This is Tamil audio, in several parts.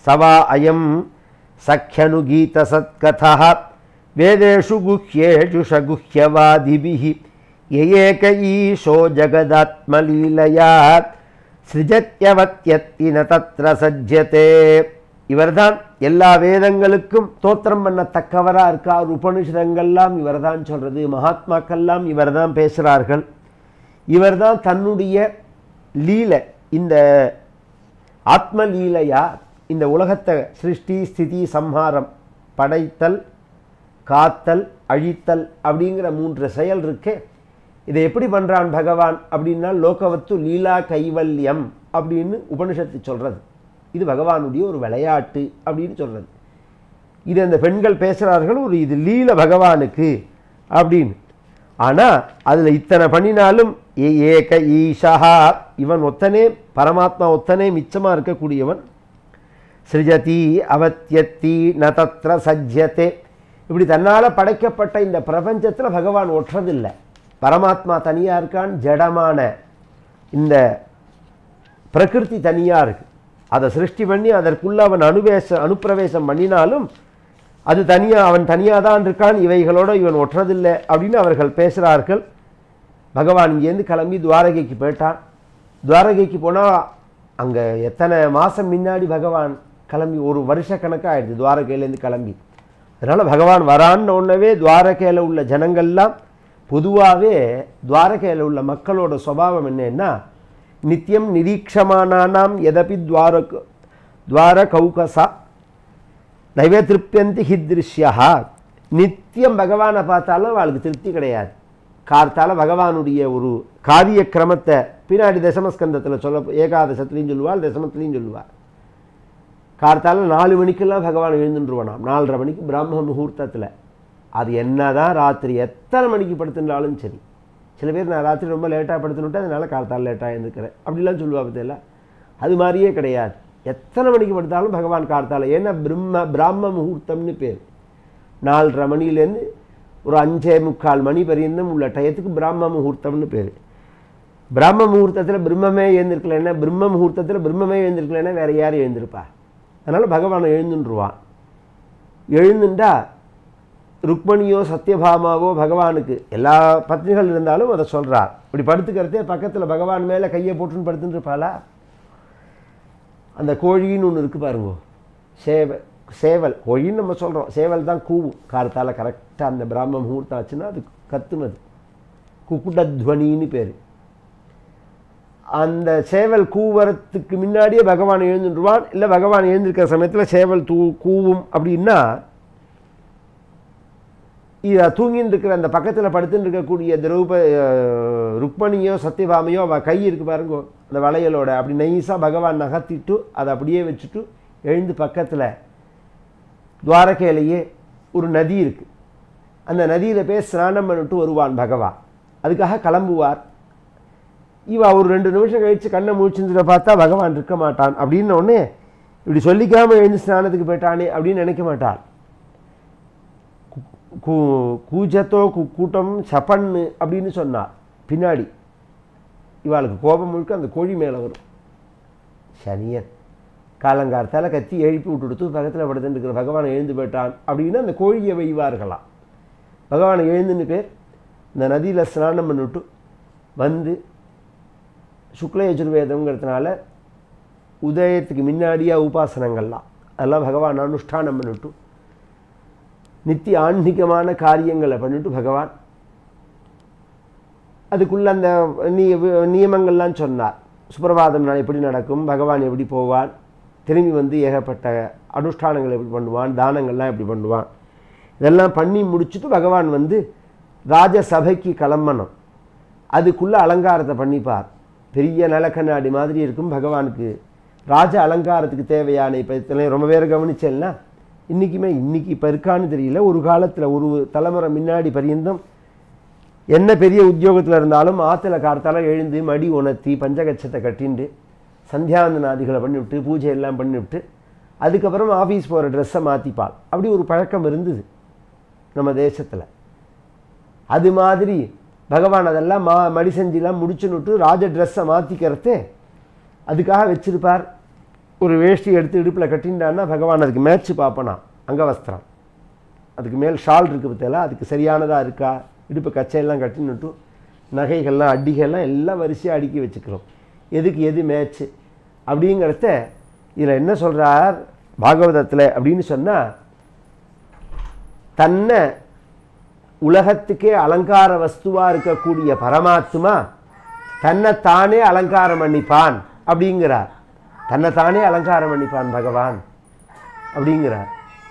சவா அயம் சக்யனுகீத சத்கதா வேதேஷு குஹ்யேஷு சகுஹ்யவாதிபிஹி ஏக ஈஷோ ஜகதாத்மலீலயா சிருஜத்யவத்யத்தின தத்ர சஜ்யதே. இவர்தான் எல்லா வேதங்களுக்கும் தோத்திரம் பண்ணத்தக்கவராக இருக்கார். உபனிஷதங்கள்லாம் இவர் தான் சொல்கிறது, மகாத்மாக்கள்லாம் இவர் தான் பேசுகிறார்கள். இவர் தான் தன்னுடைய லீலை, இந்த ஆத்ம லீலையா இந்த உலகத்தை சிருஷ்டி ஸ்திதி சம்ஹாரம், படைத்தல் காத்தல் அழித்தல் அப்படிங்கிற 3 செயல் இருக்கு. இதை எப்படி பண்ணுறான் பகவான் அப்படின்னா லோகவத்து லீலா கைவல்யம் அப்படின்னு உபனிஷத்து சொல்கிறது. இது பகவானுடைய ஒரு விளையாட்டு அப்படின்னு சொல்கிறது. இது அந்த பெண்கள் பேசுகிறார்கள், ஒரு இது லீல பகவானுக்கு அப்படின்னு. ஆனால் அதில் இத்தனை பண்ணினாலும் ஏக ஈஷா, இவன் ஒத்தனே பரமாத்மா ஒத்தனே மிச்சமாக இருக்கக்கூடியவன். சிருஜதி அவத்யத்தி ந தத்ர சஜ்யதே, இப்படி தன்னால் படைக்கப்பட்ட இந்த பிரபஞ்சத்தில் பகவான் ஒற்றதில்லை. பரமாத்மா தனியாக இருக்கான், ஜடமான இந்த பிரகிருதி தனியாக இருக்கு. அதை சிருஷ்டி பண்ணி அதற்குள்ள அவன் அனுப்பிரவேசம் பண்ணினாலும் அது தனியாக, அவன் தனியாக தான் இருக்கான், இவைகளோடு இவன் ஒற்றதில்லை அப்படின்னு அவர்கள் பேசுகிறார்கள். பகவான் இங்கேருந்து கிளம்பி துவாரகைக்கு போயிட்டான். துவாரகைக்கு போனால் அங்கே எத்தனை மாதம் முன்னாடி பகவான் கிளம்பி, ஒரு வருஷ கணக்காக ஆயிடுது துவாரகையிலேருந்து கிளம்பி. அதனால் பகவான் வரான்னு ஒன்றவே துவாரகையில் உள்ள ஜனங்கள்லாம், பொதுவாகவே துவாரகையில் உள்ள மக்களோட சுபாவம் என்னன்னா, நித்தியம் நிரீட்சமானானாம் எதபி துவார கௌகசா நைவே திருப்தியந்தி ஹித்ருஷ்யா. நித்தியம் பகவானை பார்த்தாலும் அவளுக்கு திருப்தி கிடையாது. கார்த்தால பகவானுடைய ஒரு காரிய கிரமத்தை பின்னாடி தசமஸ்கந்தத்தில் சொல்ல, ஏகாதசத்துலேயும் சொல்லுவாள், தசமத்துலேயும் சொல்லுவாள். கார்த்தால 4 மணிக்கெல்லாம் பகவான் எழுந்துருவானாம், 4:30 மணிக்கு பிராம முகூர்த்தத்தில். அது என்ன தான் ராத்திரி எத்தனை மணிக்கு படுத்துனாலும் சரி. சில பேர் நான் ராத்திரி ரொம்ப லேட்டாக படுத்துனுட்டு அதனால் கார்த்தால் லேட்டாக எழுந்துக்கிறேன் அப்படிலாம் சொல்லுவா. பற்றியில்ல, அது மாதிரியே கிடையாது. எத்தனை மணிக்கு படுத்தாலும் பகவான் கார்த்தால். ஏன்னா பிராம முகூர்த்தம்னு பேர். 4:30 மணிலேருந்து ஒரு 5:45 மணி பரியந்தம் உள்ள டயத்துக்கு பிராம முகூர்த்தம்னு பேர். பிராம முகூர்த்தத்தில் பிரம்மமே எழுந்திருக்கலைன்னா, பிரம்ம முகூர்த்தத்தில் பிரம்மமே எழுந்திருக்கலைன்னா வேறு யாரும் எழுந்திருப்பா. அதனால் பகவானை எழுந்துருவான். எழுந்துட்டா ருக்மணியோ சத்யபாமாவோ பகவானுக்கு எல்லா பத்னிகள் இருந்தாலும் அதை சொல்கிறார். இப்படி படுத்துக்கிறதே பக்கத்தில் பகவான் மேலே கையை போட்டுன்னு படுத்துட்டு இருப்பாளா. அந்த கோழின்னு ஒன்று இருக்குது பாருங்கோ, சேவல் கோழின்னு நம்ம சொல்கிறோம், சேவல் தான் கூவும் காலத்தால் கரெக்டாக. அந்த பிராம முகூர்த்தம் ஆச்சுன்னா அது கத்துனது, குக்குடத்வனின்னு பேர். அந்த சேவல் கூவறதுக்கு முன்னாடியே பகவான் எழுந்துருவான். இல்லை பகவான் எழுந்திருக்கிற சமயத்தில் சேவல் கூவும் அப்படின்னா, இதை தூங்கின்னு இருக்கிற அந்த பக்கத்தில் படுத்துன்னு இருக்கக்கூடிய ருக்மணியோ சத்யபாமையோ அவள் கை இருக்குது பாருங்கோ, அந்த வளையலோட அப்படி நைஸாக பகவான் நகர்த்திட்டு அதை அப்படியே வச்சுட்டு எழுந்து பக்கத்தில் துவாரகையிலேயே ஒரு நதி இருக்குது, அந்த நதியில் போய் ஸ்நானம் பண்ணிட்டு வருவான் பகவான். அதுக்காக கிளம்புவார். இவா ஒரு 2 நிமிஷம் கழித்து கண்ணை முழிச்சுட்டு பார்த்தா பகவான் இருக்க மாட்டான். அப்படின்னு ஒன்று இப்படி சொல்லிக்காமல் எழுந்து ஸ்நானத்துக்கு போயிட்டானே அப்படின்னு நினைக்க மாட்டாள். கூஜத்தோ கூட்டம் சப்பன்னு அப்படின்னு சொன்னார். பின்னாடி இவாளுக்கு கோபம் முழுக்க அந்த கோழி மேலே வரும். சனியன் காலங்காரத்தால் கத்தி எழுப்பி விட்டுடுத்து பக்கத்தில் படுத்துட்டு இருக்கிற பகவானை எழுந்து போயிட்டான் அப்படின்னு அந்த கோழியை வைவார்களாம். பகவானை எழுந்துன்னு பேர் இந்த நதியில் ஸ்நானம் பண்ணிவிட்டு வந்து சுக்ல யஜுர்வேதங்கிறதுனால உதயத்துக்கு முன்னாடியாக உபாசனங்கள்லாம் அதெல்லாம் பகவான் அனுஷ்டானம் பண்ணிவிட்டு நித்திய ஆன்மீகமான காரியங்களை பண்ணிட்டு பகவான் அதுக்குள்ள அந்த நியமங்கள்லாம் சொன்னார். சுப்பிரபாதம் நாள் எப்படி நடக்கும், பகவான் எப்படி போவான், திரும்பி வந்து ஏகப்பட்ட அனுஷ்டானங்கள் எப்படி பண்ணுவான், தானங்கள்லாம் எப்படி பண்ணுவான், இதெல்லாம் பண்ணி முடிச்சுட்டு பகவான் வந்து ராஜசபைக்கு கிளம்பணும். அதுக்குள்ளே அலங்காரத்தை பண்ணிப்பார். பெரிய நிலக்கண்ணாடி மாதிரி இருக்கும் பகவானுக்கு. ராஜ அலங்காரத்துக்கு தேவையான இப்போ இதெல்லாம் ரொம்ப பேர் கவனிச்சேன்னா, இன்றைக்குமே இன்றைக்கி இப்போ இருக்கான்னு தெரியல, ஒரு காலத்தில் ஒரு தலைமுறை முன்னாடி பரியந்தம் என்ன பெரிய உத்தியோகத்தில் இருந்தாலும் ஆற்றுல கார்த்தால எழுந்து மடி உணர்த்தி பஞ்சகட்சத்தை கட்டிண்டு சந்தியாவந்தனாதிகளை பண்ணிவிட்டு பூஜை எல்லாம் பண்ணிவிட்டு அதுக்கப்புறம் ஆஃபீஸ் போகிற ட்ரெஸ்ஸை மாற்றிப்பாள். அப்படி ஒரு பழக்கம் இருந்தது நம்ம தேசத்தில். அது மாதிரி பகவான் அதெல்லாம் மடி செஞ்செல்லாம் முடிச்சுன்னுட்டு ராஜ ட்ரெஸ்ஸை மாற்றிக்கிறதே அதுக்காக வச்சிருப்பார். ஒரு வேஷ்டி எடுத்து இடுப்பில் கட்டின்றான்னா பகவான் அதுக்கு மேட்ச்சு பார்ப்பனா அங்கவஸ்திரம், அதுக்கு மேல் ஷால் இருக்குது பற்றியெல்லாம் அதுக்கு சரியானதாக இருக்கா, இடுப்பு கச்சையெல்லாம் கட்டின்னுட்டு நகைகள்லாம் அடிகள்லாம் எல்லாம் வரிசையாக அடுக்கி வச்சுக்கிறோம். எதுக்கு எது மேட்ச்சு அப்படிங்கிறத இதில் என்ன சொல்கிறார் பாகவதத்தில் அப்படின்னு சொன்னால், தன்னை உலகத்துக்கே அலங்கார வஸ்துவாக இருக்கக்கூடிய பரமாத்மா தன்னைத்தானே அலங்காரம் பண்ணிப்பான் அப்படிங்கிறார். தன்னைத்தானே அலங்காரம் பண்ணிப்பான் பகவான் அப்படிங்கிறார்.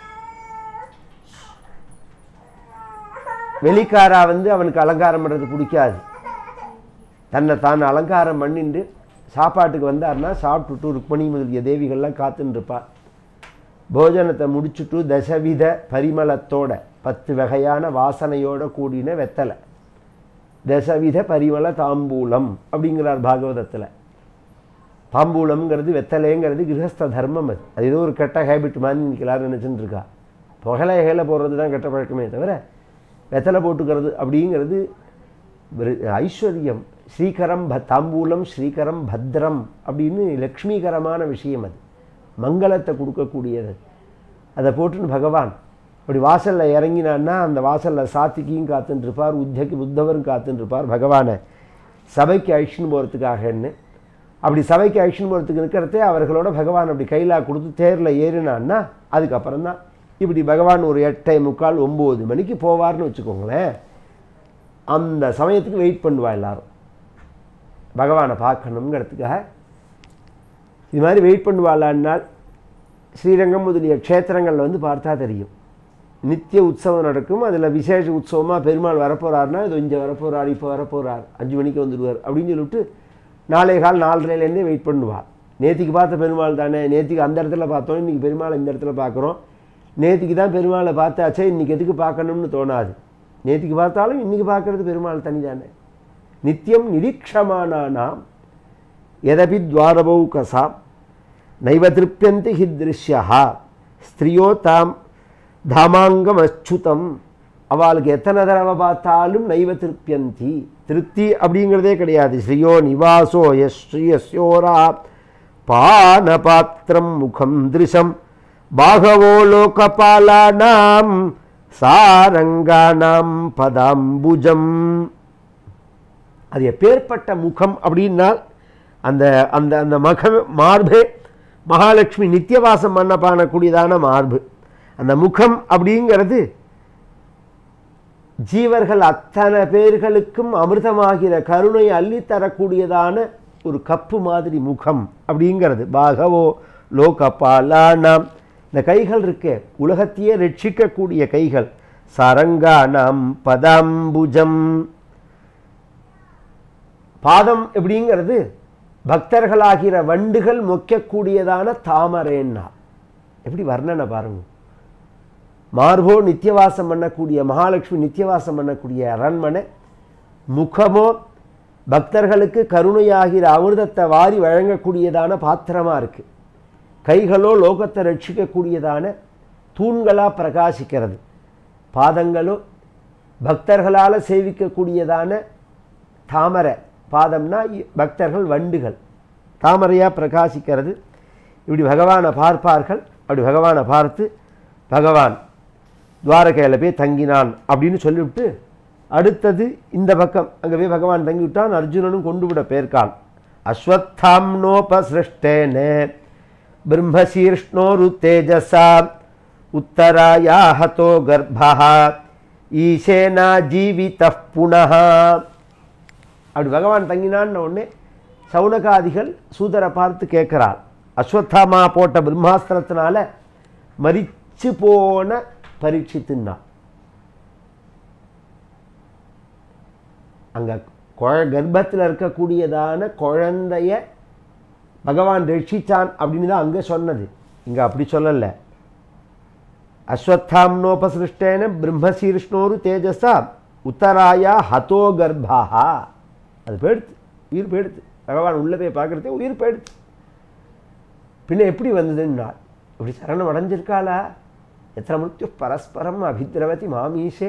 வெளிக்காரா அவனுக்கு அலங்காரம் பண்ணுறது பிடிக்காது. தன்னை தான் அலங்காரம் பண்ணிட்டு சாப்பாட்டுக்கு வந்தார்னா சாப்பிட்டுட்டு ருக்மணி முதலிய தேவிகள்லாம் காத்துன்னு இருப்பார். போஜனத்தை முடிச்சுட்டு தசவித பரிமளத்தோட 10 வகையான வாசனையோட கூடின வெத்தலை, தசவித பரிமள தாம்பூலம் அப்படிங்கிறார் பாகவதத்தில். தாம்பூலம்ங்கிறது வெத்தலைங்கிறது கிரகஸ்த தர்மம். அது ஏதோ ஒரு கெட்ட ஹேபிட் மாதிரி இன்னைக்கு எல்லாரும் நினச்சிட்டு இருக்கா. புகழை போடுறது தான் கெட்ட பழக்கமே தவிர வெத்தலை போட்டுக்கிறது அப்படிங்கிறது ஐஸ்வர்யம். ஸ்ரீகரம் தாம்பூலம் ஸ்ரீகரம் பத்ரம் அப்படின்னு லக்ஷ்மிகரமான விஷயம். அது மங்களத்தை கொடுக்கக்கூடியது. அதை போட்டுன்னு பகவான் அப்படி வாசலில் இறங்கினான்னா அந்த வாசலில் சாத்திக்கியும் காத்துட்டுருப்பார், உத்தவரும் காத்துட்டுருப்பார் பகவானை சபைக்கு அழிச்சுன்னு போகிறதுக்காகன்னு. அப்படி சபைக்கு அழிச்சுன்னு போகிறதுக்கு இருக்கிறதே அவர்களோட பகவான் அப்படி கையிலா கொடுத்து தேரில் ஏறினான்னா அதுக்கப்புறம் தான் இப்படி பகவான் ஒரு 8:45 9 மணிக்கு போவார்னு வச்சுக்கோங்களேன். அந்த சமயத்துக்கு வெயிட் பண்ணுவா எல்லாரும் பகவானை பார்க்கணுங்கிறதுக்காக. இது மாதிரி வெயிட் பண்ணுவாளான்னால் ஸ்ரீரங்கம் முதலிய க்ஷேத்திரங்களில் பார்த்தா தெரியும். நித்திய உற்சவம் நடக்கும். அதில் விசேஷ உற்சவமாக பெருமாள் வரப்போகிறார்னா இது இங்கே வரப்போகிறார், இப்போ வரப்போகிறார், 5 மணிக்கு வந்துடுவார் அப்படின்னு சொல்லிவிட்டு 4:15 4:30லேருந்தே வெயிட் பண்ணுவாள். நேற்றுக்கு பார்த்த பெருமாள் தானே, நேற்றுக்கு அந்த இடத்துல பார்த்தோம், இன்றைக்கி பெருமாள் இந்த இடத்துல பார்க்குறோம். நேற்றுக்கு தான் பெருமாளை பார்த்தாச்சே, இன்றைக்கி எதுக்கு பார்க்கணும்னு தோணாது. நேற்றுக்கு பார்த்தாலும் இன்றைக்கி பார்க்குறது பெருமாள் தனி தானே. நித்தியம் நிரீக்ஷமானானாம் எதபி துவாரபௌ கசாம் நைவ திருப்தியந்தி ஹி திருஷ்யா ஸ்திரியோ தாம் தாமாங்கம் அச்சுதம். அவளுக்கு எத்தனை தடவை பார்த்தாலும் நைவ திருப்தியந்தி, திருப்தி அப்படிங்கிறதே கிடையாது. ஸ்ரீயோ நிவாசோ யஸ்யோரா பானபாத்திரம் முகம் திருஷம் பாகவோ லோகபாலானாம் சாரங்கானாம் பதாம்புஜம். அது எப்பேற்பட்ட முகம் அப்படின்னால் அந்த அந்த அந்த மார்பே மகாலட்சுமி நித்தியவாசம் பண்ண பானக்கூடியதான மார்பு. அந்த முகம் அப்படிங்கிறது ஜீவர்கள் அத்தனை பேர்களுக்கும் அமிர்தமாகிற கருணை அள்ளித்தரக்கூடியதான ஒரு கப்பு மாதிரி முகம் அப்படிங்கிறது. பாகவோ லோகபாலானாம், இந்த கைகள் இருக்கே உலகத்தையே ரட்சிக்கக்கூடிய கைகள். சரங்கானாம் பதாம்புஜம், பாதம் எப்படிங்கிறது பக்தர்களாகிற வண்டுகள் மொக்கக்கூடியதான தாமரைன்னா. எப்படி வர்ணனை பாருங்க. மார்போ நித்தியவாசம் பண்ணக்கூடிய மகாலட்சுமி நித்தியவாசம் பண்ணக்கூடிய அரண்மனை, முகமோ பக்தர்களுக்கு கருணையாகிற அமிர்தத்தை வாரி வழங்கக்கூடியதான பாத்திரமாக இருக்குது. கைகளோ லோகத்தை ரட்சிக்கக்கூடியதான தூண்களாக பிரகாசிக்கிறது. பாதங்களோ பக்தர்களால் சேவிக்கக்கூடியதான தாமரை. பாதம்னா பக்தர்கள் வண்டுகள், தாமரையாக பிரகாசிக்கிறது. இப்படி பகவானை பார்ப்பார்கள். அப்படி பகவானை பார்த்து பகவான் துவாரகையில் போய் தங்கினான் அப்படின்னு சொல்லிவிட்டு அடுத்தது இந்த பக்கம் அங்கே போய் பகவான் தங்கிவிட்டான். அர்ஜுனனும் கொண்டு விட பேர்கான். அஸ்வத்தாம்னோபசிருஷ்டேனே பிரம்மசீர்ஷ்ணோரு தேஜசா உத்தராயா ஹதோ கர்ப்பா ஈசேனா ஜீவிதः புனः. அப்படி பகவான் தங்கினான்னு உடனே சவுனகாதிகள் சூதரை பார்த்து கேட்குறாள். அஸ்வத்தாமா போட்ட பிரம்மாஸ்திரத்தினால மரிச்சு போன பரீட்சித்துன்னா அங்கே கர்ப்பத்தில் இருக்கக்கூடியதான குழந்தைய பகவான் ரட்சிச்சான் அப்படின்னு தான் அங்கே சொன்னது. இங்கே அப்படி சொல்லலை. அஸ்வத்தாம்னோபசிருஷ்டேன பிரம்மசீர்ஷ்ணோரு தேஜசா உத்தராயா ஹதோ கர்ப்பா. அது போயிடுத்து, உயிர் போயிடுத்து. பகவான் உள்ளே போய் பார்க்குறதே உயிர் போயிடுத்து. பின்ன எப்படி வந்ததுன்னா இப்படி சரணம் அடைஞ்சிருக்காளா. எத்தனை மிருத்யு பரஸ்பரம் அபித்ரவதி மாமீஷே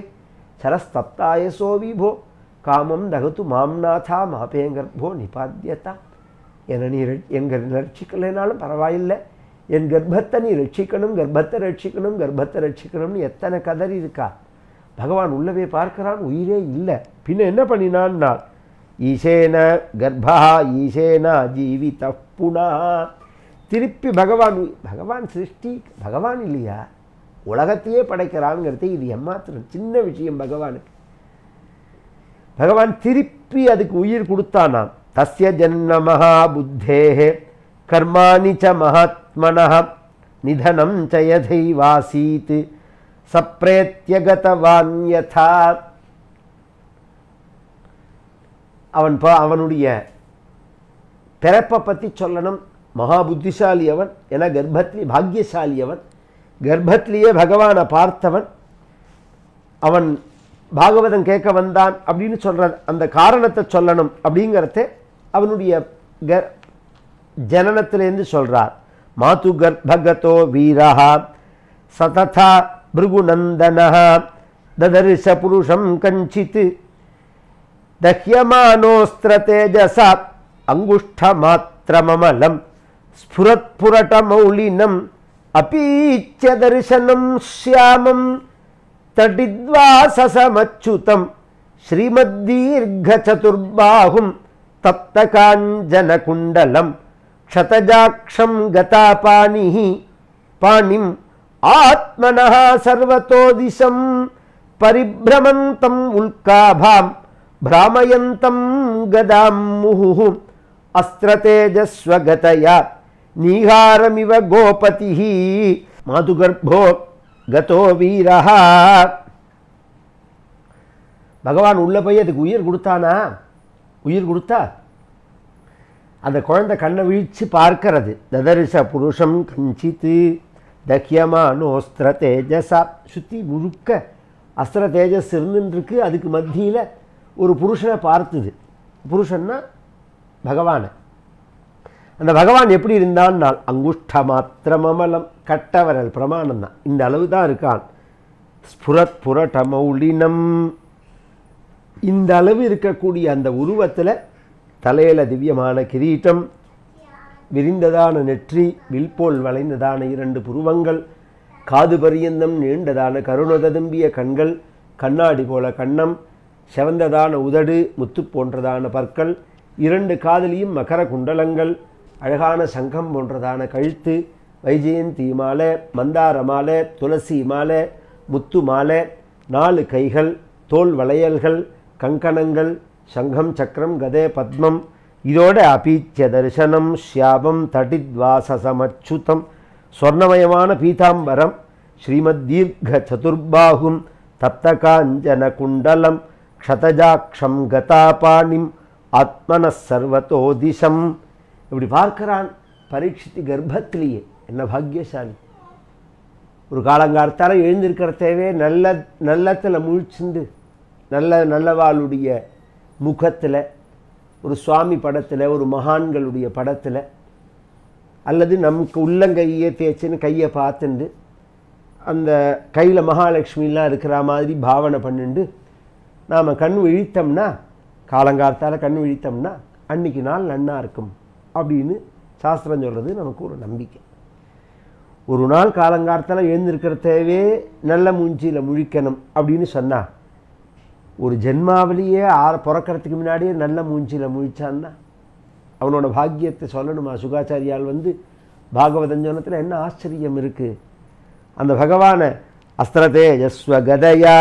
சரஸ்தப்தாயசோ விபோ காமம் தகத்து மாம்நாதா மாபேங்கர்போ நிபாத்தியதா. என்னை நீ ரட்சிக்கலைனாலும் பரவாயில்லை, என் கர்ப்பத்தை நீ ரட்சிக்கணும், கர்ப்பத்தை ரட்சிக்கணும், கர்ப்பத்தை ரட்சிக்கணும்னு எத்தனை கதறி இருக்கா. பகவான் உள்ளவே பார்க்கிறான், உயிரே இல்லை. பின்ன என்ன பண்ணினான்னா, ஈசேன கர்ப்பா ஈசேனா ஜீவித புனா. திருப்பி பகவான் சிருஷ்டி, பகவான் இல்லையா, உலகத்தையே படைக்கிறான்ங்கிறது இது எம்மாத்திரம் சின்ன விஷயம் பகவானுக்கு. பகவான் திருப்பி அதுக்கு உயிர் கொடுத்தானாம். தஸ்ய ஜன்மஹா புத்தேஹே கர்மாணி ச மகாத்மனஹ நிதனம் ச யதைவாசீத் சப்ரேத்யகதவான் யதா. அவனுடைய பிறப்பை பற்றி சொல்லணும். மகா புத்திசாலி அவன், என கர்ப்பத்திலே பாக்கியசாலி அவன், கர்ப்பத்திலேயே பகவானை பார்த்தவன். அவன் பாகவதம் கேட்க வந்தான் அப்படின்னு சொல்ற அந்த காரணத்தை சொல்லணும். அப்படிங்கிறத அவனுடைய ஜனனத்திலேருந்து சொல்றார். மாது கர்ப்பகதோ வீரஹா சததா பிருகுநந்தனஹ ததர்ஷ புருஷம் கஞ்சித் தஹ்யமானோஸ்திர தேஜசா அங்குஷ்டமாத்திரமமலம் ஸ்புரத்புரட்டமௌலினம் அபீச்ச தர்சனம் ஷ்யாமம் தடித்வாசசமச்சுதம் ஸ்ரீமத்தீர்ఘచతుர்బాహும் தப்தகாஞ்சனகுண்டலம் க்ஷதஜாக்ஷம் கதாபாணிஹ பாணிம் ஆத்மனஹ சர்வதோ திசம் பரிப்ரமந்தம் உல்காபாம் பிராமயந்தம் கதாம் முஹு அஸ்திரதேஜஸ்வகதயா நீகாரமிவ கோபதிஹ மாதுகர்ப்போ கதோ வீரஹா. பகவான் உள்ள போய் அதுக்கு உயிர் கொடுத்தானா? உயிர் கொடுத்தா அந்த குழந்தை கண்ணை வீழ்ச்சி பார்க்கிறது. ததர்ஷ புருஷம் கஞ்சித்து தஹ்யமானோ அஸ்திர தேஜஸா. சுற்றி முழுக்க அஸ்திர தேஜஸ் இருந்துருக்கு. அதுக்கு மத்தியில் ஒரு புருஷனை பார்த்துது. புருஷன்னா பகவானை. அந்த பகவான் எப்படி இருந்தான்னால் அங்குஷ்ட மாத்திரமமலம், கட்டவரல் பிரமாணம் தான், இந்த அளவு தான் இருக்கான். ஸ்புரத் புரட்டமௌலினம், இந்த அளவு இருக்கக்கூடிய அந்த உருவத்தில் தலையில் திவ்யமான கிரீட்டம், விரிந்ததான நெற்றி, வில்போல் வளைந்ததான 2 புருவங்கள், காது பரியந்தம் நீண்டதான கருணததும்பிய கண்கள், கண்ணாடி போல கன்னம், செவந்ததான உதடு, முத்து போன்றதான பற்கள், 2 காதலியும் மகர குண்டலங்கள், அழகான சங்கம் போன்றதான கழுத்து, வைஜெயந்தி மாலை, மந்தார மாலை, துளசி மாலை, முத்து மாலை, 4 கைகள், தோல் வளையல்கள், கங்கணங்கள், சங்கம் சக்கரம் கதே பத்மம், இதோட அபீச்சிய தரிசனம் ஷியாபம் தடித்வாசசமச்சுதம், ஸ்வர்ணமயமான பீதாம்பரம், ஸ்ரீமத்தீர்ఘచతుர்బాహும் தப்தகாஞ்சன குண்டலம் க்ஷதஜாக்ஷம் கதாபாணிம் ஆத்மன சர்வதோ திசம். இப்படி பார்க்கிறான் பரீட்சித்து கர்ப்பத்திலேயே. என்ன பாக்கியசாலி. ஒரு காலங்காலத்தால் எழுந்திருக்கிற தேவை நல்லத்தில் முழிச்சுண்டு நல்லவாளுடைய முகத்தில், ஒரு சுவாமி படத்தில், ஒரு மகான்களுடைய படத்தில், அல்லது நமக்கு உள்ளங்கையே தேய்ச்சின்னு கையை பார்த்துண்டு அந்த கையில் மகாலட்சுமிலாம் இருக்கிற மாதிரி பாவனை பண்ணிண்டு நாம் கண் விழித்தோம்னா, காலங்காலத்தால் கண் விழித்தோம்னா அன்றைக்கி நாள் நன்னா இருக்கும் அப்படின்னு சாஸ்திரம் சொல்கிறது நமக்கு ஒரு நம்பிக்கை. ஒரு நாள் காலங்காலத்தால் எழுந்திருக்கிற தேவையே நல்ல மூஞ்சியில் முழிக்கணும் அப்படின்னு சொன்னால், ஒரு ஜென்மாவிலேயே பிறக்கிறதுக்கு முன்னாடியே நல்ல மூஞ்சியில் முழிச்சான்னா அவனோட பாக்கியத்தை சொல்லணுமா? சுகாச்சாரியால் பாகவதம் சொன்னத்தில் என்ன ஆச்சரியம் இருக்குது. அந்த பகவானை அஸ்திரதேஜஸ்வ கதையா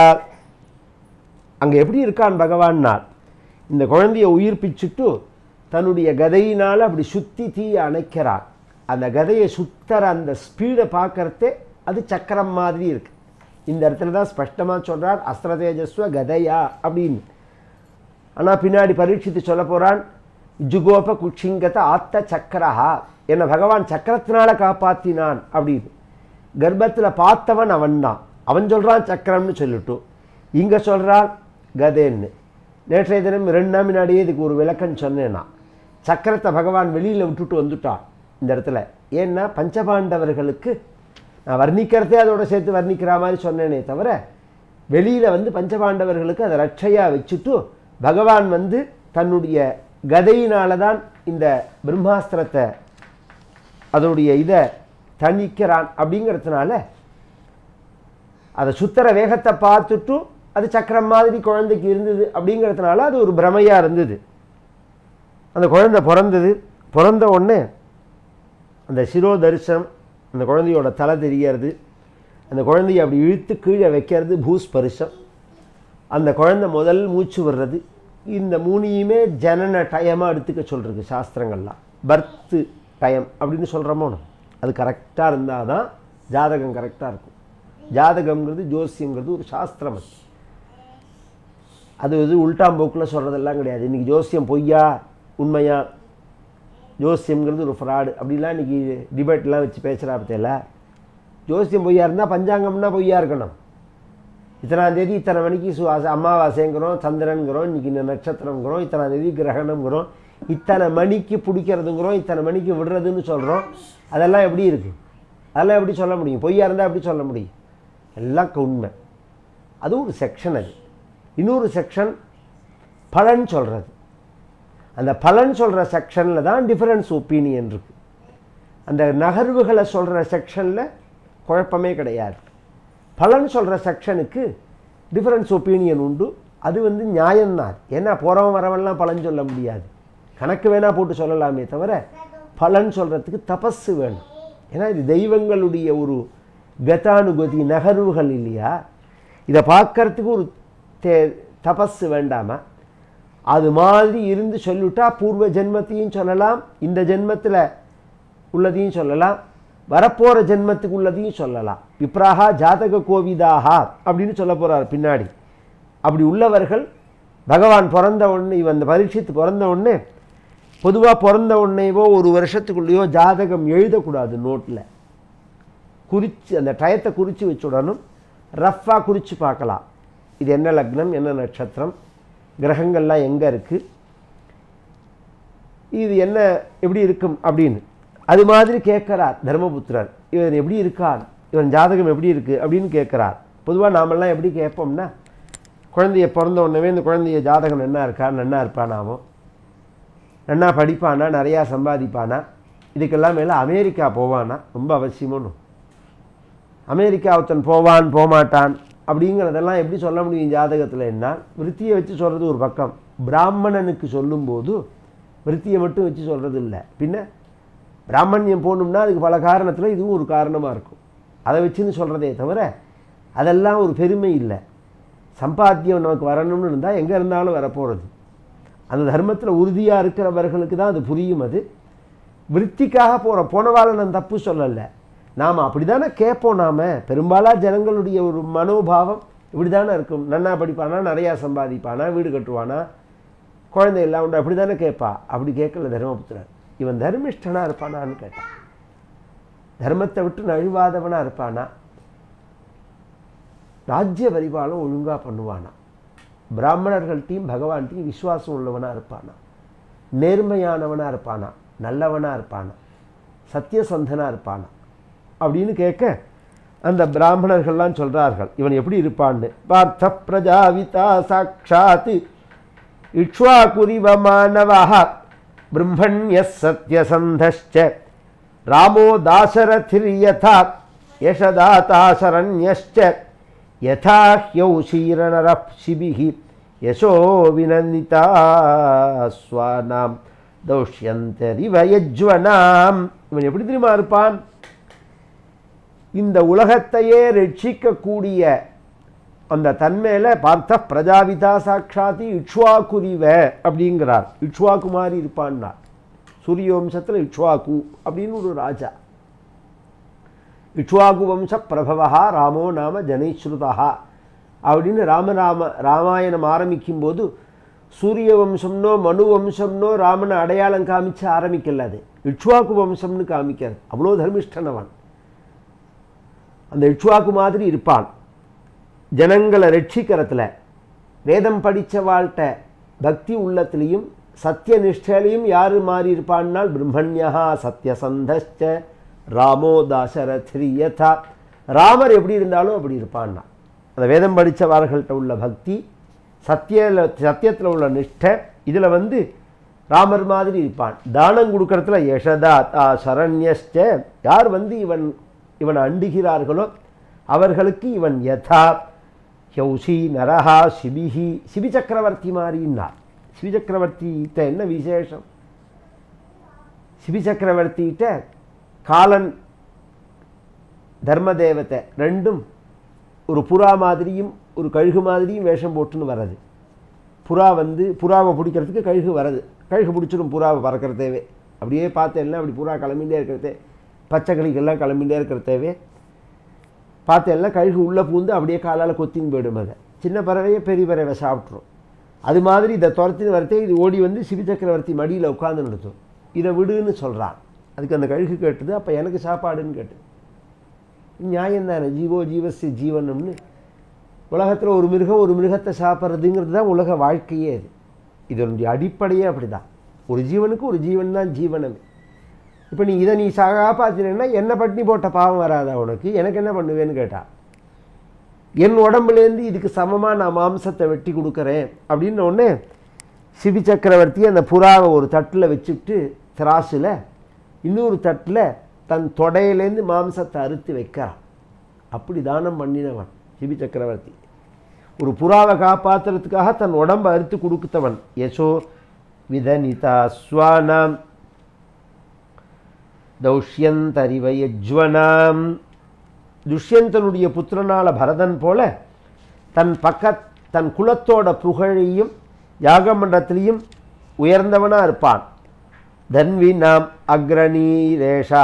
அங்கே எப்படி இருக்கான் பகவான்னால், இந்த குழந்தைய உயிர்ப்பிச்சுட்டு தன்னுடைய கதையினால் அப்படி சுற்றி தீயை அணைக்கிறான். அந்த கதையை சுத்தர அந்த ஸ்பீடை பார்க்கறதே அது சக்கரம் மாதிரி இருக்கு. இந்த இடத்துல தான் ஸ்பஷ்டமாக சொல்கிறார் அஸ்திரதேஜஸ்வ கதையா அப்படின்னு. ஆனால் பின்னாடி பரீட்சித்து சொல்ல போகிறான், ஜுகோப குட்சிங்கத ஆத்த சக்கரஹா, என்னை பகவான் சக்கரத்தினால காப்பாற்றினான் அப்படின்னு. கர்ப்பத்தில் பார்த்தவன் அவன் தான், அவன் சொல்கிறான் சக்கரம்னு சொல்லிட்டு, இங்கே சொல்கிறான் கதைன்னு. நேற்றைய தினம் 2 நாள் முன்னாடியே இதுக்கு ஒரு விளக்கம் சொன்னேன்னா, சக்கரத்தை பகவான் வெளியில் விட்டுட்டு வந்துட்டான் இந்த இடத்துல. ஏன்னா பஞ்சபாண்டவர்களுக்கு நான் வர்ணிக்கிறதே அதோட சேர்த்து வர்ணிக்கிற மாதிரி சொன்னேனே தவிர, வெளியில் பஞ்சபாண்டவர்களுக்கு அதை ரட்சையாக வச்சுட்டு பகவான் தன்னுடைய கதையினால தான் இந்த பிரம்மாஸ்திரத்தை அதனுடைய இதை தணிக்கிறான் அப்படிங்கிறதுனால அதை சுத்தர வேகத்தை பார்த்துட்டும் அது சக்கரம் மாதிரி குழந்தைக்கு இருந்தது அப்படிங்கிறதுனால அது ஒரு பிரமையாக இருந்தது. அந்த குழந்தை பிறந்த உடனே அந்த சிரோ தரிசனம், அந்த குழந்தையோட தலை தெரியறது, அந்த குழந்தையை அப்படி இழுத்து கீழே வைக்கிறது பூஸ்பரிசம், அந்த குழந்தை முதல் மூச்சு விடுறது, இந்த மூணையுமே ஜனன டயமாக எடுத்துக்க சொல்கிறது சாஸ்திரங்கள்லாம். பர்த்து டயம் அப்படின்னு சொல்கிறோமோ, அது கரெக்டாக இருந்தால் தான் ஜாதகம் கரெக்டாக இருக்கும். ஜாதகம்ங்கிறது ஜோசியங்கிறது ஒரு சாஸ்திரம். அது உல்டாம்போக்கில் சொல்கிறதெல்லாம் கிடையாது. இன்றைக்கி ஜோசியம் பொய்யா உண்மையா, ஜோசியம்ங்கிறது ஒரு ஃப்ராடு அப்படிலாம் இன்றைக்கி டிபேட்லாம் வச்சு பேசுகிறா பற்றியில்ல. ஜோசியம் பொய்யா இருந்தால் பஞ்சாங்கம்னா பொய்யா இருக்கணும். இத்தனாந்தேதி இத்தனை மணிக்கு அமாவாசைங்கிறோம், சந்திரனுங்கிறோம், இன்றைக்கி இந்த நட்சத்திரங்கிறோம், இத்தனாந்தேதி கிரகணம்ங்கிறோம், இத்தனை மணிக்கு பிடிக்கிறதுங்கிறோம், இத்தனை மணிக்கு விடுறதுன்னு சொல்கிறோம். அதெல்லாம் எப்படி இருக்குது? அதெல்லாம் எப்படி சொல்ல முடியும்? பொய்யா இருந்தால் எப்படி சொல்ல முடியும்? எல்லாம் உண்மை. அது ஒரு செக்ஷன். அது இன்னொரு செக்ஷன் பலன் சொல்கிறது. அந்த பலன் சொல்கிற செக்ஷனில் தான் டிஃபரன்ஸ் ஒப்பீனியன் இருக்குது. அந்த நகர்வுகளை சொல்கிற செக்ஷனில் குழப்பமே கிடையாது. பலன் சொல்கிற செக்ஷனுக்கு டிஃபரன்ஸ் ஒப்பீனியன் உண்டு. அது நியாயம்தான். ஏன்னா போகிறவன் வரவெல்லாம் பலன் சொல்ல முடியாது. கணக்கு வேணால் போட்டு சொல்லலாமே தவிர பலன் சொல்கிறதுக்கு தபஸு வேணும். ஏன்னா இது தெய்வங்களுடைய ஒரு கதானுகதி நகர்வுகள் இல்லையா. இதை பார்க்கறதுக்கு ஒரு தபஸு வேண்டாமா? அது மாதிரி இருந்து சொல்லிவிட்டா பூர்வ ஜென்மத்தையும் சொல்லலாம், இந்த ஜென்மத்தில் உள்ளதையும் சொல்லலாம், வரப்போகிற ஜென்மத்துக்கு உள்ளதையும் சொல்லலாம். விப்ராஹா ஜாதக கோவிதாகா அப்படின்னு சொல்ல போகிறார் பின்னாடி. அப்படி உள்ளவர்கள் பகவான் பிறந்த உடனே, இவன் அந்த பரீட்சித்து பிறந்த உடனே, பொதுவாக பிறந்த உடனேவோ ஒரு வருஷத்துக்குள்ளேயோ ஜாதகம் எழுதக்கூடாது. நோட்டில் குறித்து அந்த டயத்தை குறித்து வச்சுடணும். ரஃப்பாக குறித்து பார்க்கலாம். இது என்ன லக்னம், என்ன நட்சத்திரம், கிரகங்கள்லாம் எங்கே இருக்குது, இது என்ன எப்படி இருக்கும் அப்படின்னு. அது மாதிரி கேட்குறார் தர்மபுத்திரர். இவன் எப்படி இருக்கான், இவன் ஜாதகம் எப்படி இருக்குது அப்படின்னு கேட்குறார். பொதுவாக நாமெல்லாம் எப்படி கேட்போம்னா, குழந்தைய பிறந்த உடனே இந்த குழந்தைய ஜாதகம் நன்னா இருக்கா, நன்னா இருப்பானாவோ, நன்னா படிப்பானா, நிறையா சம்பாதிப்பானா, இதுக்கெல்லாம் மேலே அமெரிக்கா போவானா ரொம்ப அவசியமோன்னு. அமெரிக்கா ஒருத்தன் போவான் போகமாட்டான் அப்படிங்கிறதெல்லாம் எப்படி சொல்ல முடியும் ஜாதகத்தில்? என்ன விருத்தியை வச்சு சொல்கிறது ஒரு பக்கம், பிராமணனுக்கு சொல்லும்போது விருத்தியை மட்டும் வச்சு சொல்கிறது இல்லை. பின்ன பிராமணியம் போகணும்னா அதுக்கு பல காரணத்தில் இதுவும் ஒரு காரணமாக இருக்கும். அதை வச்சுன்னு சொல்கிறதே தவிர அதெல்லாம் ஒரு பெருமை இல்லை. சம்பாத்தியம் நமக்கு வரணும்னு இருந்தால் எங்கே இருந்தாலும் வரப்போகிறது. அந்த தர்மத்தில் உறுதியாக இருக்கிறவர்களுக்கு தான் அது புரியும். அது விருத்திக்காக போனவாளை நான் தப்பு சொல்லலை. நாம் அப்படி தானே கேட்போம். நாம் பெரும்பாலாக ஜனங்களுடைய ஒரு மனோபாவம் இப்படி தானே இருக்கும். நன்னா படிப்பானா, நிறையா சம்பாதிப்பானா, வீடு கட்டுவானா, குழந்தை எல்லாம் உண்டு, அப்படி தானே கேட்பா. அப்படி கேட்கல தர்மபுத்திரர். இவன் தர்மிஷ்டனாக இருப்பானான்னு கேட்டான். தர்மத்தை விட்டு நழுவாதவனாக இருப்பானா, ராஜ்ய பரிபாலம் ஒழுங்காக பண்ணுவானா, பிராமணர்கள்ட்டையும் பகவான்கிட்டையும் விசுவாசம் உள்ளவனாக இருப்பானா, நேர்மையானவனாக இருப்பானா, நல்லவனாக இருப்பானா, சத்தியசந்தனாக இருப்பானா அப்படின்னு கேட்க அந்த பிராமணர்கள்லாம் சொல்கிறார்கள் இவன் எப்படி இருப்பான்னு. பார்த்த பிரஜாவிதா சாட்சாத் இக்ஷ்வாகுரிவமானவஹ பிரம்மண்ய சத்யசந்தஷ்ச ராமோ தாசரதிர்யதா யசதாதா சரண்யஷ்ச யதா ஹ்யௌஷீரநரப் சிபிஹி யசோ வினந்திதா ஸ்வானாம் தௌஷ்யந்தரிவ யஜ்வனாம். இவன் எப்படி தெரியுமா இருப்பான்? இந்த உலகத்தையே ரட்சிக்கக்கூடிய அந்த தன்மையில் பார்த்த பிரஜாவிதா சாட்சாத்தி இக்ஷ்வாகுரிவ அப்படிங்கிறார். இக்ஷ்வாக்கு மாதிரி இருப்பான்னார். சூரிய வம்சத்தில் இக்ஷ்வாக்கு அப்படின்னு ஒரு ராஜா. இக்ஷ்வாகு வம்ச பிரபவா ராமோ நாம ஜனைஸ்ருதா அப்படின்னு ராமாயணம் ஆரம்பிக்கும் போது சூரிய வம்சம்னோ மனு வம்சம்னோ ராமனை அடையாளம் காமிச்சு ஆரம்பிக்கல. அது இக்ஷ்வாக்கு வம்சம்னு காமிக்கிறது. அவ்வளோ தர்மிஷ்டனவன். அந்த இக்ஷ்வாக்கு மாதிரி இருப்பான். ஜனங்களை ரட்சிக்கிறதுல வேதம் படித்த வாழ்ட்ட பக்தி உள்ளத்திலையும் சத்திய நிஷ்டையிலையும் யார் மாறி இருப்பான்னால் பிரம்மண்யா சத்யசந்தஷ்ச ராமோ தாசரதிர்யதா. ராமர் எப்படி இருந்தாலும் அப்படி இருப்பான்னா. அந்த வேதம் படித்தவர்கள்ட்ட உள்ள பக்தி, சத்தியத்தில் உள்ள நிஷ்டை, இதில் ராமர் மாதிரி இருப்பான். தானம் கொடுக்கறதுல யசதாதா சரண்யஸ்ச, யார் வந்து இவன் அண்டுகிறார்களோ அவர்களுக்கு இவன் யதா ஹௌசி நரஹா சிபிஹி, சிபி சக்கரவர்த்தி மாதிரின்னார். சிபி சக்கரவர்த்திகிட்ட என்ன விசேஷம்? சிபி சக்கரவர்த்திகிட்ட காலன் தர்மதேவத்தை ரெண்டும் ஒரு புறா மாதிரியும் ஒரு கழுகு மாதிரியும் வேஷம் போட்டுன்னு வர்றது. புறா வந்து புறாவை பிடிக்கிறதுக்கு கழுகு வர்றது, கழுகு பிடிச்சிடும் புறாவை பறக்கிறதேவே. அப்படியே பார்த்தேன்னா அப்படி புறா கிளம்பிகிட்டே இருக்கிறதே, பச்சை கிளிகள்லாம் கிளம்பிகிட்டே இருக்கிறதேவே பார்த்தேன்னா கழுகு உள்ளே பூந்து அப்படியே காலால் கொத்தின்னு போயிடும். அதை சின்ன பறவையை பெரிய பறவை சாப்பிட்ரும். அது மாதிரி இதை துரத்தின்னு வரத்தே இது ஓடி வந்து சிபி சக்கரவர்த்தி மடியில் உட்காந்து நடத்தும். இதை விடுன்னு சொல்கிறான். அதுக்கு அந்த கழுகு கேட்டுது, அப்போ எனக்கு சாப்பாடுன்னு கேட்டு. நியாயம் தானே, ஜீவோ ஜீவசி ஜீவனம்னு. உலகத்தில் ஒரு மிருகம் ஒரு மிருகத்தை சாப்பிட்றதுங்கிறது தான் உலக வாழ்க்கையே. அது இதனுடைய அடிப்படையே அப்படி தான். ஒரு ஜீவனுக்கு ஒரு ஜீவன் தான் ஜீவனமே. இப்போ நீ இதை நீ காப்பாற்றினா என்ன பட்டினி போட்ட பாவம் வராதா உனக்கு? எனக்கு என்ன பண்ணுவேன்னு கேட்டான். என் உடம்புலேருந்து இதுக்கு சமமாக நான் மாம்சத்தை வெட்டி கொடுக்குறேன் அப்படின்னு ஒன்று சிபி சக்கரவர்த்தி அந்த புறாவை ஒரு தட்டில் வச்சுட்டு திராசில் இன்னொரு தட்டில் தன் தொடையிலேருந்து மாம்சத்தை அறுத்து வைக்கிறான். அப்படி தானம் பண்ணினவன் சிபி சக்கரவர்த்தி. ஒரு புறாவை காப்பாற்றுறதுக்காக தன் உடம்பை அறுத்து கொடுத்தவன். யசோ விதனிதா ஸ்வானாம் தௌஷ்யந்தரிவயஜ்வனாம், துஷ்யந்தனுடைய புத்திரனால பரதன் போல தன் குலத்தோட புகழையும் யாகமண்டலத்திலையும் உயர்ந்தவனாக இருப்பான். தன்வினாம் அக்ரணீரேஷா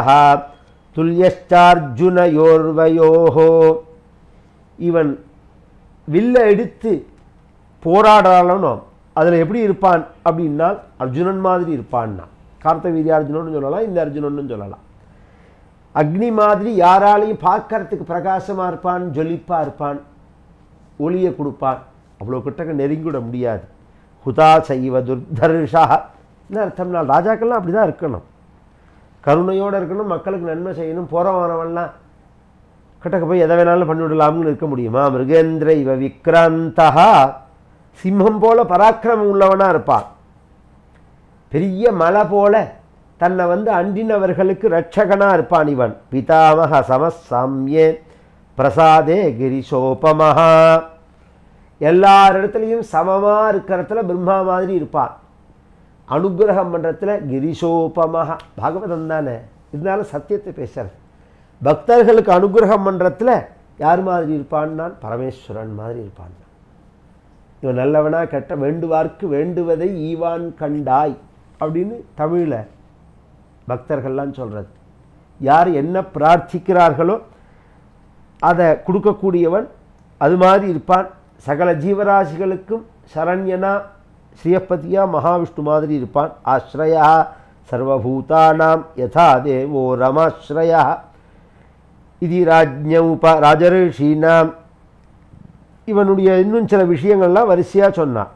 துல்யஷ்டார்ஜுனயோர்வயோஹோ, இவன் வில்ல எடுத்து போராடாளனோ அதில் எப்படி இருப்பான் அப்படின்னா அர்ஜுனன் மாதிரி இருப்பான்னா. கார்த்தவீதி அர்ஜுனன்னு சொல்லலாம், இந்த அர்ஜுனன்னு சொல்லலாம். அக்னி மாதிரி யாராலையும் பார்க்கறதுக்கு பிரகாசமாக இருப்பான், ஜொலிப்பாக இருப்பான், ஒளியை கொடுப்பான். அவ்வளோ கிட்டக்க நெருங்கிவிட முடியாது. ஹுதா சைவ துர்தர்ஷா என்ன அர்த்தம்னா ராஜாக்கள்லாம் அப்படி தான் இருக்கணும், கருணையோடு இருக்கணும், மக்களுக்கு நன்மை செய்யணும். போகிறவனவன்லாம் கிட்டக்க போய் எதை வேணாலும் பண்ணிவிடலாம்னு இருக்க முடியுமா? மிருகேந்திர இவ விக்ராந்தா, சிம்மம் போல பராக்கிரமம் உள்ளவனாக இருப்பான். பெரிய மலை போல தன்னை வந்து அண்டினவர்களுக்கு ரட்சகனாக இருப்பான் இவன். பிதாமக சமசாமியே பிரசாதே கிரிசோபமஹா, எல்லார் இடத்துலையும் சமமாக இருக்கிறதுல பிரம்மா மாதிரி இருப்பான். அனுகிரகம் பண்ணுறதுல கிரிசோபமஹா, பாகவதம் தானே இருந்தாலும் சத்தியத்தை பேசுறது. பக்தர்களுக்கு அனுகிரகம் பண்ணுறதுல யார் மாதிரி இருப்பான்னா பரமேஸ்வரன் மாதிரி இருப்பான். இவன் நல்லவனா கெட்ட வேண்டுவார்க்கு வேண்டுவதை ஈவான் கண்டாய் அப்படின்னு தமிழில் பக்தர்கள்லாம் சொல்கிறது. யார் என்ன பிரார்த்திக்கிறார்களோ அதை கொடுக்கக்கூடியவன் அது மாதிரி இருப்பான். சகல ஜீவராசிகளுக்கும் சரண்யனா ஸ்ரீயப்பதியா மகாவிஷ்ணு மாதிரி இருப்பான். ஆஸ்ரயா சர்வபூதானாம் யதா தேவோ ரமாஸ்ரயா இது ராஜரிஷீனாம். இவனுடைய இன்னும் சில விஷயங்கள்லாம் வரிசையாக சொன்னான்.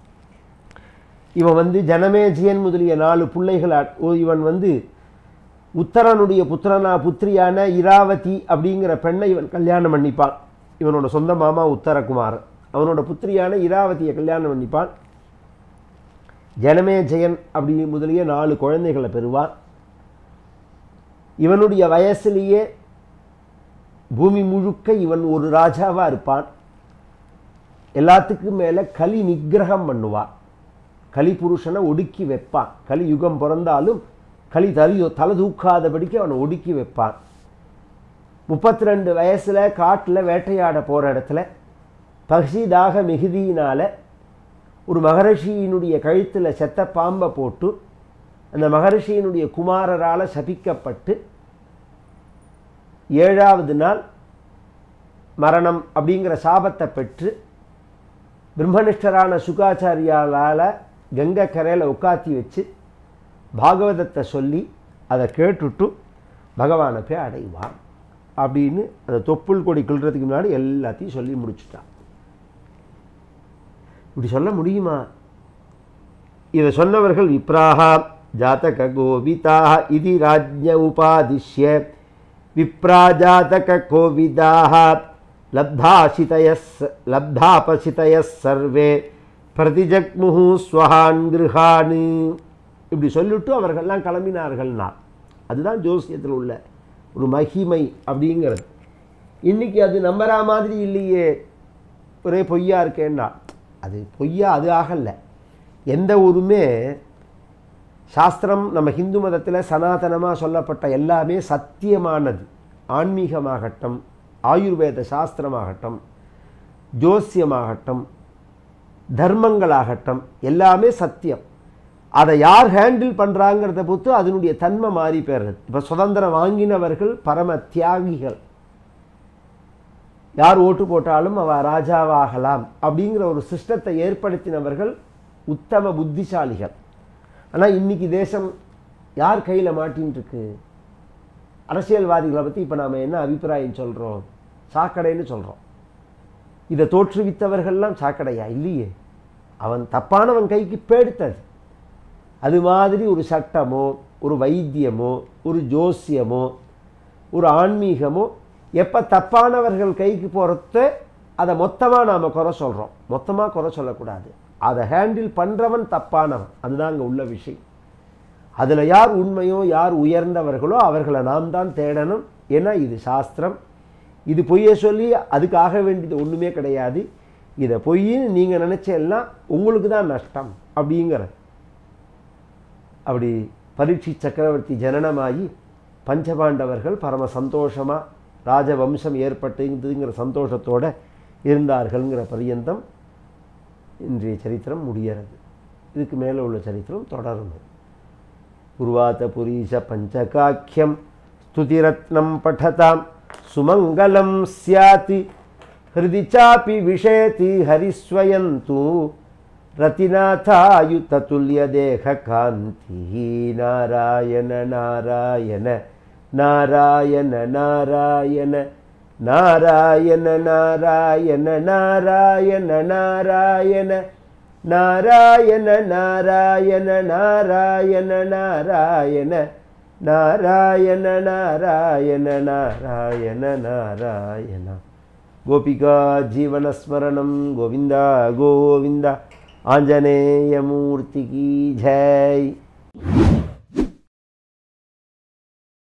இவன் வந்து ஜனமேஜியன் முதலிய 4 பிள்ளைகள். இவன் வந்து உத்தரனுடைய புத்திரியான இராவதி அப்படிங்கிற பெண்ணை இவன் கல்யாணம் பண்ணிப்பான். இவனோட சொந்த மாமா உத்தரகுமார் அவனோட புத்திரியான இராவதியை கல்யாணம் பண்ணிப்பான். ஜனமேஜயன் அப்படி முதலிய 4 குழந்தைகளை பெறுவான். இவனுடைய வயசுலேயே பூமி முழுக்க இவன் ஒரு ராஜாவாக இருப்பான். எல்லாத்துக்கும் மேலே கலி நிகிரகம் பண்ணுவான். கலி புருஷனை ஒடுக்கி வைப்பான். கலி யுகம் பிறந்தாலும் கலி தலை தூக்காதபடிக்கு அவனை ஒடுக்கி வைப்பான். 32 வயசில் காட்டில் வேட்டையாட போகிற இடத்துல பசிதாக மிகுதியினால் ஒரு மகரிஷியினுடைய கழுத்தில் செத்த பாம்பை போட்டு அந்த மகரிஷியினுடைய குமாரரால் சபிக்கப்பட்டு 7ஆவது நாள் மரணம் அப்படிங்கிற சாபத்தை பெற்று பிரம்மனிஷ்டரான சுகாச்சாரியால் கங்கை கரையில் உட்காத்தி வச்சு பாகவதத்தை சொல்லி அதை கேட்டுட்டு பகவானை போய் அடைவான் அப்படின்னு அந்த தொப்புள் கொடி கிள்றதுக்கு முன்னாடி எல்லாத்தையும் சொல்லி முடிச்சுட்டான். இப்படி சொல்ல முடியுமா? இதை சொன்னவர்கள் விப்ராஹா ஜாதக கோவிதாக இது ராஜ்ய உபாதிஷ்ய விப்ரா ஜாதக கோவிதாக லப்தாபசிதய சர்வே பிரதிஜக்முஹு ஸ்வஹான் கிருஹான். இப்படி சொல்லிவிட்டு அவர்கள்லாம் கிளம்பினார்கள்னா அதுதான் ஜோசியத்தில் உள்ள ஒரு மகிமை அப்படிங்கிறது. இன்றைக்கி அது நம்புற மாதிரி இல்லையே, ஒரே பொய்யா இருக்கேன்னா அது பொய்யா அது ஆகலை. எந்த ஊருமே சாஸ்திரம் நம்ம ஹிந்து மதத்தில் சனாதனமாக சொல்லப்பட்ட எல்லாமே சத்தியமானது. ஆன்மீகமாகட்டும், ஆயுர்வேத சாஸ்திரமாகட்டும், ஜோசியமாகட்டும், தர்மங்களாகட்டும் எல்லாமே சத்தியம். அதை யார் ஹேண்டில் பண்ணுறாங்கிறத பொறுத்து அதனுடைய தன்மை மாறி போயிடுறது. இப்போ சுதந்திரம் வாங்கினவர்கள் பரம தியாகிகள். யார் ஓட்டு போட்டாலும் அவ ராஜாவாகலாம் அப்படிங்கிற ஒரு சிஸ்டத்தை ஏற்படுத்தினவர்கள் உத்தம புத்திசாலிகள். ஆனால் இன்றைக்கி தேசம் யார் கையில் மாட்டின்னு இருக்கு? அரசியல்வாதிகளை பற்றி இப்போ நாம் என்ன அபிப்பிராயம் சொல்கிறோம்? சாக்கடைன்னு சொல்கிறோம். இதை தோற்றுவித்தவர்கள்லாம் சாக்கடையா? இல்லையே, அவன் தப்பானவன் கைக்கு பேடுத்தது. அது மாதிரி ஒரு சட்டமோ, ஒரு வைத்தியமோ, ஒரு ஜோசியமோ, ஒரு ஆன்மீகமோ எப்போ தப்பானவர்கள் கைக்கு போகிறத அதை மொத்தமாக நாம் குறை சொல்கிறோம். மொத்தமாக குறை சொல்லக்கூடாது. அதை ஹேண்டில் பண்ணுறவன் தப்பானவன். அதுதான் அங்கே உள்ள விஷயம். அதில் யார் உண்மையோ, யார் உயர்ந்தவர்களோ அவர்களை நாம் தான் தேடணும். ஏன்னா இது சாஸ்திரம். இது பொய்யை சொல்லி அதுக்காக வேண்டியது ஒன்றுமே கிடையாது. இதை பொய்ன்னு நீங்கள் நினச்செல்லாம் உங்களுக்கு தான் நஷ்டம் அப்படிங்கிறது. அப்படி பரீட்சி சக்கரவர்த்தி ஜனனமாகி பஞ்சபாண்டவர்கள் பரம சந்தோஷமாக ராஜவம்சம் ஏற்பட்டுங்கிற சந்தோஷத்தோடு இருந்தார்கள்ங்கிற பரியந்தம் இன்றைய சரித்திரம் முடிகிறது. இதுக்கு மேலே உள்ள சரித்திரம் தொடரும். உருவாத புரீஷ பஞ்சகாக்கியம் ஸ்துதிரத்னம் படதாம் சுமங்கலம் ஸ்யாதி ஹிருதி சாபி விஷயதி ஹரிஸ்வயந்து ரதிநாதாயுததுல்ய தேக காந்தி நாராயண நாராயண நாராயண நாராயண நாராயண நாராயண நாராயண நாராயண நாராயண நாராயண நாராயண நாராயண நாராயண நாராயண நாராயண நாராயண. கோபிகா ஜீவனஸ்மரணம். கோவிந்தா கோவிந்தா. ஆஞ்சநேயமூர்த்திக்கு ஜெய்.